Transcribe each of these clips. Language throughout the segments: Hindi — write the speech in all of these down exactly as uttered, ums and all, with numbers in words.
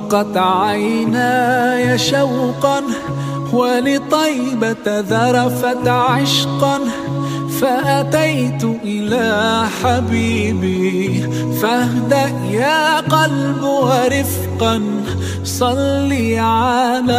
رقت عيناي شوقا ولطيبة ذرفت عشقا فأتيت إلى حبيبي فاهدأ يا قلب ورفقا صلي على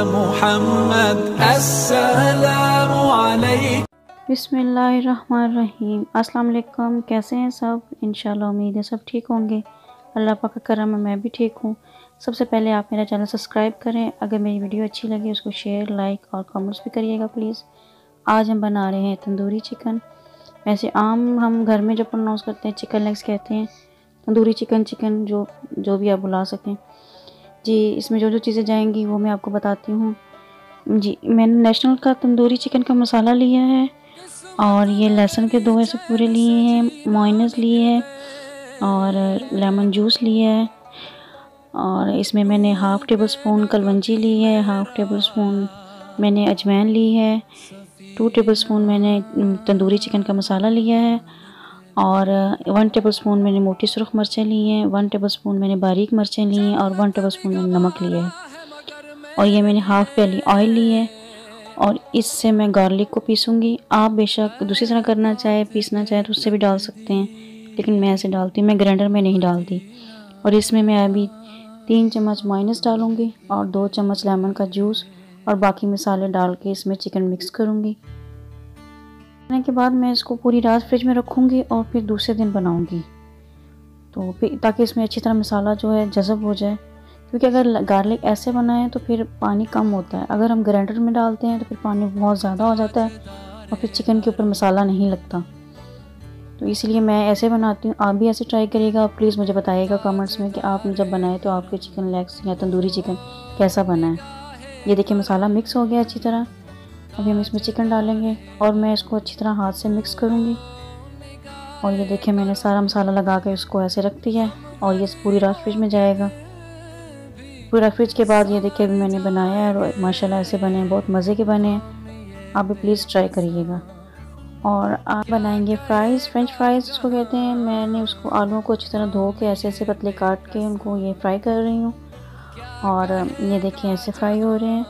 محمद अस्सलाम अलैकुम। बिस्मिल्लाहिर्रहमानिर्रहीम। अस्सलाम वालेकुम। कैसे हैं सब? इंशाल्लाह उम्मीद है सब ठीक होंगे। अल्लाह पाक का करम है, मैं भी ठीक हूँ। सबसे पहले आप मेरा चैनल सब्सक्राइब करें। अगर मेरी वीडियो अच्छी लगे उसको शेयर, लाइक और कमेंट्स भी करिएगा प्लीज़। आज हम बना रहे हैं तंदूरी चिकन। वैसे आम हम घर में जो प्रोनाउंस करते हैं चिकन लेग्स कहते हैं, तंदूरी चिकन, चिकन जो जो भी आप बुला सकें जी। इसमें जो जो चीज़ें जाएंगी वो मैं आपको बताती हूँ जी। मैंने नेशनल का तंदूरी चिकन का मसाला लिया है और ये लहसुन के दो ऐसे पूरे लिए हैं, मोयनेज़ लिए है और लेमन जूस लिया है। और इसमें मैंने हाफ़ टेबल स्पून कलवंजी ली है, हाफ़ टेबल स्पून मैंने अजवाइन ली है, टू टेबल स्पून मैंने तंदूरी चिकन का मसाला लिया है और वन टेबल स्पून मैंने मोटी सुरख मिर्चें ली हैं, वन टेबल स्पून मैंने बारीक मिर्चें ली हैं और वन टेबल स्पून मैंने नमक लिया है। और ये मैंने हाफ़ प्याली ऑयल ली है और इससे मैं गार्लिक को पीसूँगी। आप बेशक दूसरी तरह करना चाहे, पीसना चाहे तो उससे भी डाल सकते हैं, लेकिन मैं ऐसे डालती हूँ, मैं ग्राइंडर में नहीं डालती। और इसमें मैं अभी तीन चम्मच माइनस डालूँगी और दो चम्मच लेमन का जूस और बाकी मसाले डाल के इसमें चिकन मिक्स करूँगी। करने के बाद मैं इसको पूरी रात फ्रिज में रखूँगी और फिर दूसरे दिन बनाऊँगी, तो फिर ताकि इसमें अच्छी तरह मसाला जो है जज़ब हो जाए। क्योंकि अगर गार्लिक ऐसे बनाएं तो फिर पानी कम होता है, अगर हम ग्राइंडर में डालते हैं तो फिर पानी बहुत ज़्यादा हो जाता है और फिर चिकन के ऊपर मसाला नहीं लगता। तो इसलिए मैं ऐसे बनाती हूँ। आप भी ऐसे ट्राई करिएगा और प्लीज़ मुझे बताइएगा कमेंट्स में कि आपने जब बनाए तो आपके चिकन लेग्स या तंदूरी चिकन कैसा बना है। ये देखिए मसाला मिक्स हो गया अच्छी तरह। अभी हम इसमें चिकन डालेंगे और मैं इसको अच्छी तरह हाथ से मिक्स करूँगी। और ये देखिए मैंने सारा मसाला लगा के इसको ऐसे रख दिया है और ये पूरी रात फ्रिज में जाएगा। पूरा फ्रिज के बाद ये देखिए अभी मैंने बनाया है और माशाल्लाह ऐसे बने हैं, बहुत मज़े के बने हैं। आप भी प्लीज़ ट्राई करिएगा। और आप बनाएंगे फ़्राइज़, फ्रेंच फ्राइज़ उसको कहते हैं। मैंने उसको आलूओं को अच्छी तरह धो के ऐसे ऐसे पतले काट के उनको ये फ्राई कर रही हूँ और ये देखिए ऐसे फ्राई हो रहे हैं।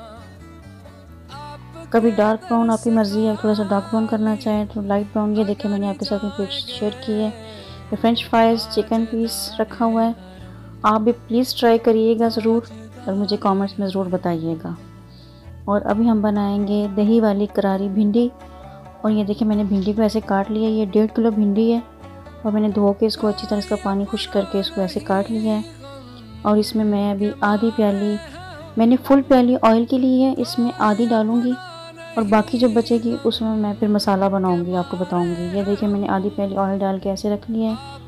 कभी डार्क ब्राउन आपकी मर्ज़ी है, थोड़ा सा डार्क ब्राउन करना चाहें तो लाइट ब्राउन। ये देखिए मैंने आपके साथ में पिक शेयर की है। ये फ्रेंच फ्राइज़ चिकन पीस रखा हुआ है। आप भी प्लीज़ ट्राई करिएगा ज़रूर और मुझे कमेंट्स में ज़रूर बताइएगा। और अभी हम बनाएंगे दही वाली करारी भिंडी। और ये देखिए मैंने भिंडी को ऐसे काट लिया। ये डेढ़ किलो भिंडी है और मैंने धो के इसको अच्छी तरह इसका पानी खुश्क करके इसको ऐसे काट लिया है। और इसमें मैं अभी आधी प्याली, मैंने फुल प्याली ऑयल की ली है, इसमें आधी डालूँगी और बाकी जो बचेगी उसमें मैं फिर मसाला बनाऊँगी, आपको बताऊँगी। ये देखिए मैंने आधी प्याली ऑयल डाल के ऐसे रख लिया है।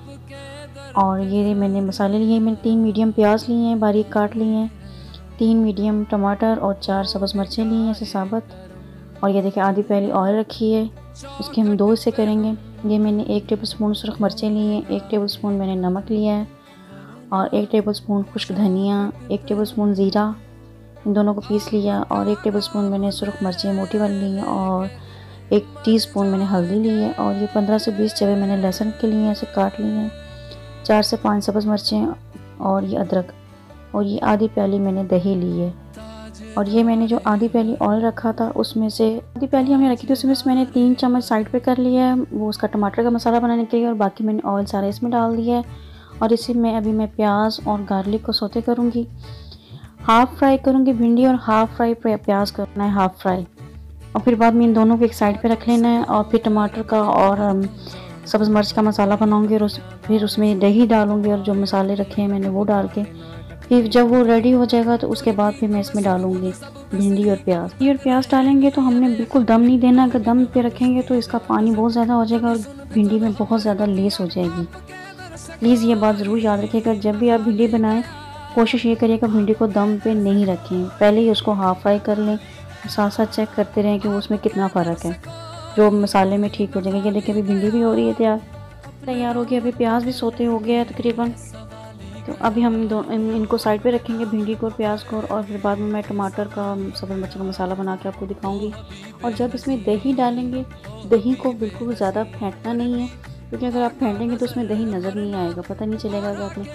और ये मैंने मसाले लिए हैं, मैंने तीन मीडियम प्याज लिए हैं बारीक काट लिए हैं, तीन मीडियम टमाटर और चार सब्ज़ मिर्चें ली हैं ऐसे साबुत। और ये देखिए आधी प्याली ऑयल रखी है, उसके हम दो हिस्से करेंगे। ये मैंने एक टेबल स्पून सुरख मिर्चें ली हैं, एक टेबल स्पून मैंने नमक लिया है और एक टेबल स्पून खुश्क धनिया, एक टेबल स्पून ज़ीरा, इन दोनों को पीस लिया। और एक टेबल स्पून मैंने सुरख मिर्चें मोटी वाली ली हैं और एक टीस्पून मैंने हल्दी ली है। और ये पंद्रह से बीस जवे मैंने लहसुन के लिए ऐसे काट लिए हैं, चार से पाँच सब्ज़ मिर्चें और ये अदरक। और ये आधी प्याली मैंने दही ली है। और ये मैंने जो आधी प्याली ऑयल रखा था उसमें से आधी प्याली हमने रखी थी, उसमें से मैंने तीन चम्मच साइड पे कर लिया है वो उसका टमाटर का मसाला बनाने के लिए। और बाकी मैंने ऑयल सारा इसमें डाल दिया है। और इसी में अभी मैं प्याज और गार्लिक को सौते करूँगी। हाफ़ फ्राई करूँगी भिंडी और हाफ़ फ्राई प्याज करना है, हाफ़ फ्राई। और फिर बाद में इन दोनों को एक साइड पर रख लेना है। और फिर टमाटर का और सब्ज़ मिर्च का मसाला बनाऊंगी और उस फिर उसमें दही डालूंगी और जो मसाले रखे हैं मैंने वो डाल के फिर जब वो रेडी हो जाएगा तो उसके बाद फिर मैं इसमें डालूंगी भिंडी और प्याज। भिंडी और प्याज डालेंगे तो हमने बिल्कुल दम नहीं देना, अगर दम पे रखेंगे तो इसका पानी बहुत ज़्यादा हो जाएगा और भिंडी में बहुत ज़्यादा लेस हो जाएगी। प्लीज़ ये बात ज़रूर याद रखिएगा, जब भी आप भिंडी बनाएँ कोशिश ये करिएगा भिंडी को दम पे नहीं रखें, पहले ही उसको हाफ़ फ्राई कर लें, साथ साथ चेक करते रहें कि वो उसमें कितना फ़र्क है, जो मसाले में ठीक हो जाएगा। ये देखिए अभी भिंडी भी हो रही है तैयार तैयार हो गई, अभी प्याज भी सोते हो गया है तकरीबन। तो अभी हम दो इन, इनको साइड पे रखेंगे, भिंडी को और प्याज को। और फिर बाद में मैं टमाटर का सब्ज़ मिर्च का मसाला बना के आपको दिखाऊंगी। और जब इसमें दही डालेंगे, दही को बिल्कुल ज़्यादा फेंटना नहीं है, क्योंकि अगर आप फेंटेंगे तो उसमें दही नज़र नहीं आएगा, पता नहीं चलेगा कि आपने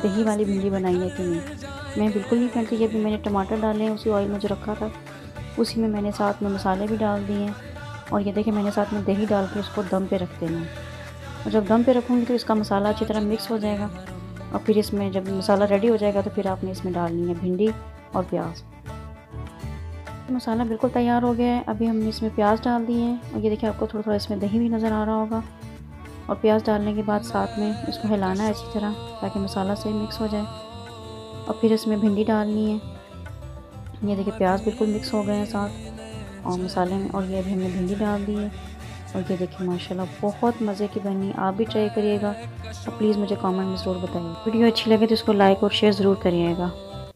दही वाली भिंडी बनाई है कि नहीं। मैं बिल्कुल नहीं फेंक रही, अभी मैंने टमाटर डाले हैं उसी ऑयल में जो रखा था, उसी में मैंने साथ में मसाले भी डाल दिए हैं। और ये देखिए मैंने साथ में दही डाल के उसको दम पे रख देना है। और जब दम पे रखूँगी तो इसका मसाला अच्छी तरह मिक्स हो जाएगा, और फिर इसमें जब मसाला रेडी हो जाएगा तो फिर आपने इसमें डालनी है भिंडी और प्याज। तो मसाला बिल्कुल तैयार हो गया है। अभी हमने इसमें प्याज डाल दिए हैं, और ये देखिए आपको थोड़ा थोड़ा इसमें दही भी नज़र आ रहा होगा। और प्याज डालने के बाद साथ में इसको हिलाना है अच्छी तरह ताकि मसाला सही मिक्स हो जाए। और फिर इसमें भिंडी डालनी है। ये देखिए प्याज बिल्कुल मिक्स हो गए हैं साथ और मसाले में, और ये अभी हमने भिंडी डाल दी है। और ये देखिए माशाल्लाह बहुत मज़े की बनी। आप भी ट्राई करिएगा और प्लीज़ मुझे कमेंट में ज़रूर बताइए। वीडियो अच्छी लगे तो इसको लाइक और शेयर ज़रूर करिएगा।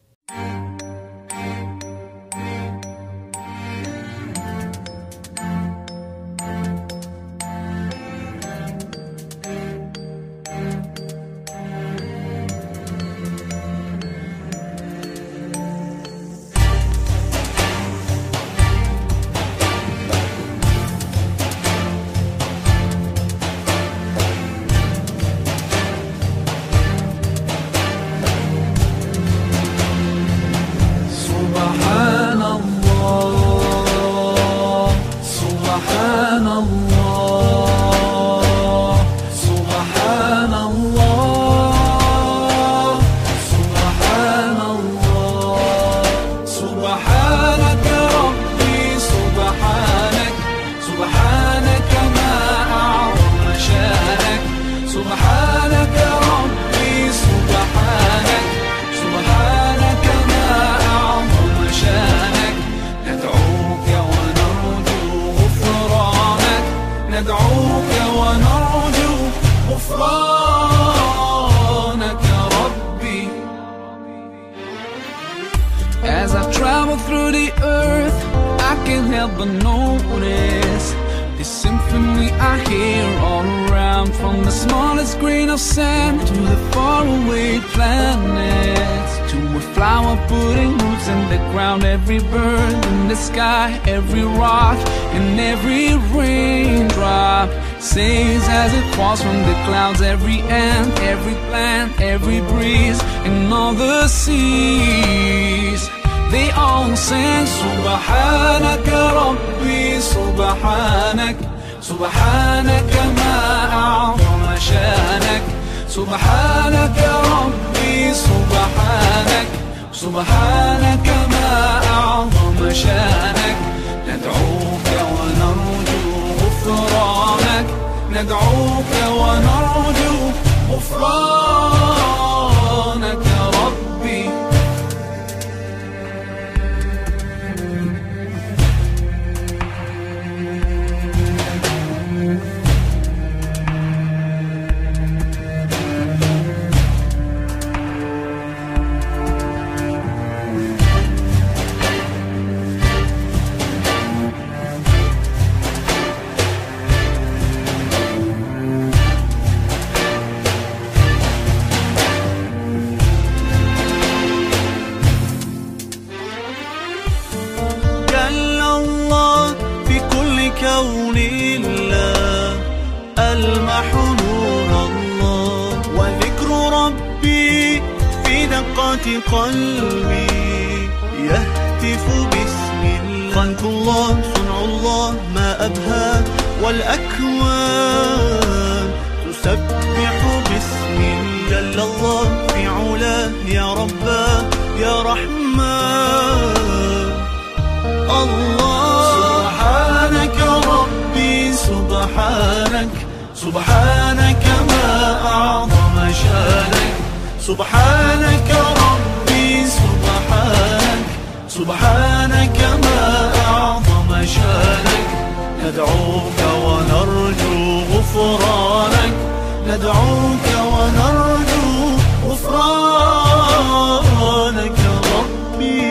As I travel through the earth, I can't help but notice this symphony I hear all around, from the smallest grain of sand to the faraway planets, to a flower putting roots in the ground, every bird in the sky, every rock and every raindrop sings as it falls from the clouds, every ant, every plant, every breeze and all the seas. They all sing Subhanaka Rabbi, Subhanak, Subhanaka ma a'zama shanak, Subhanaka Rabbi, Subhanak, Subhanaka ma a'zama shanak. ندعوك ونرجو غفرانك, ندعوك ونرجو غفرانك ربي. كون الله ألمح نور الله، وذكر ربي في دقات قلبي يهتف باسم الله. خلق الله صنع الله ما أبهى، والأكوان تسبح باسم جل الله في علاه يا رباه يا رحمن. الله سبحانك ربي سبحانك، سبحانك ما أعظم شانك، سبحانك ربي سبحانك، سبحانك ما أعظم شانك. ندعوك ونرجو غفرانك، ندعوك ونرجو غفرانك ربي.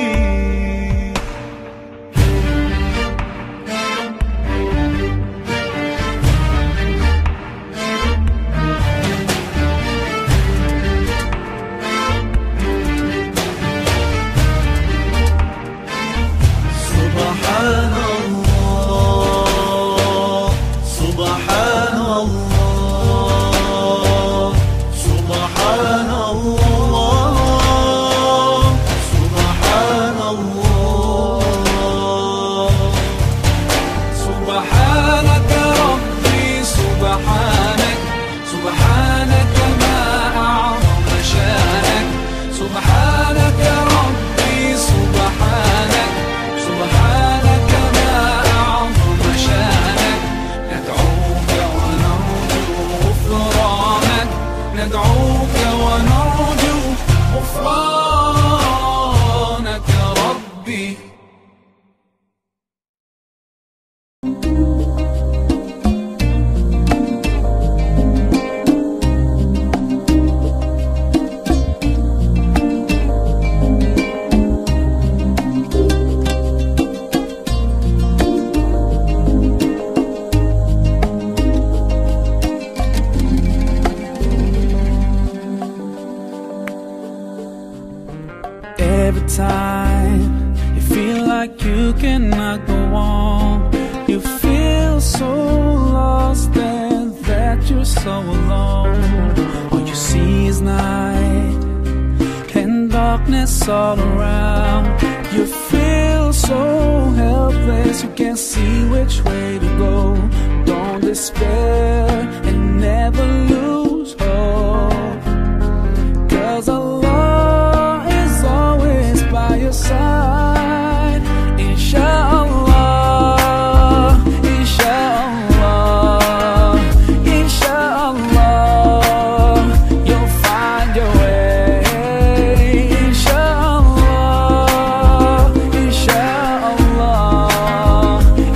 سبحان الله ندعوك ونرجو غفرانك يا ربي. Every time you feel like you cannot go on, you feel so lost and that you're so alone. All you see is night and darkness all around. You feel so helpless, you can't see which way to go. Don't despair and never lose hope, 'cause Allah is always by your side. Inshallah, inshallah, inshallah, you'll find your way. Inshallah, inshallah,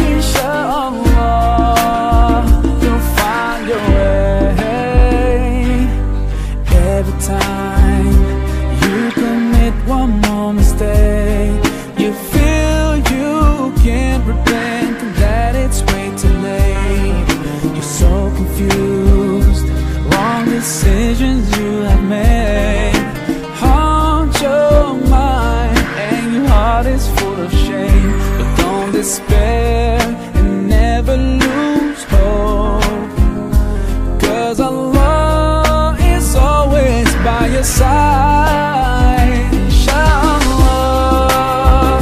inshallah, you'll find your way. Every time you commit one more mistake, you feel you can't repent and that it's way too late. You're so confused, wrong decisions you have made haunt your mind and your heart is full of shame. But don't despair and never lose hope, 'cause Allah is always by your side. Inshallah,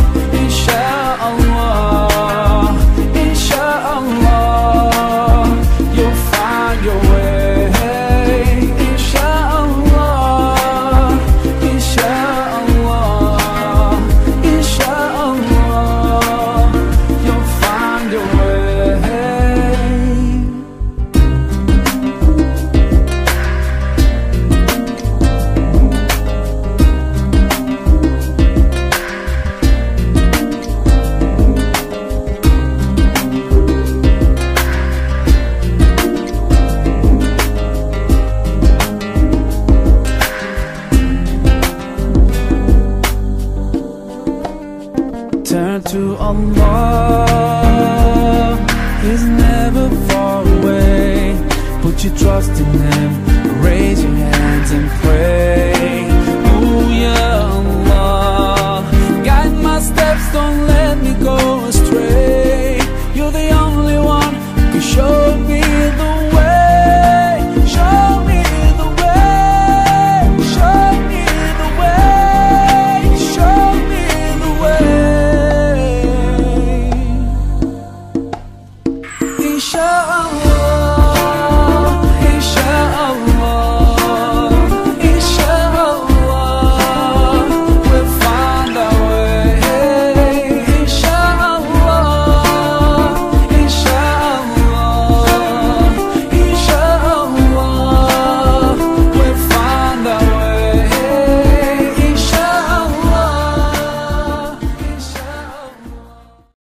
inshallah, inshallah, you'll find your way. Inshallah, inshallah, inshallah, you'll find your way. Turn to Allah, He's never far away. Put your trust in Him, raise your hands and pray. Oh yeah, Allah, guide my steps, don't let me go astray. You're the only one who can show me the way. Show me the way, show me the way, show me the way. Inshallah.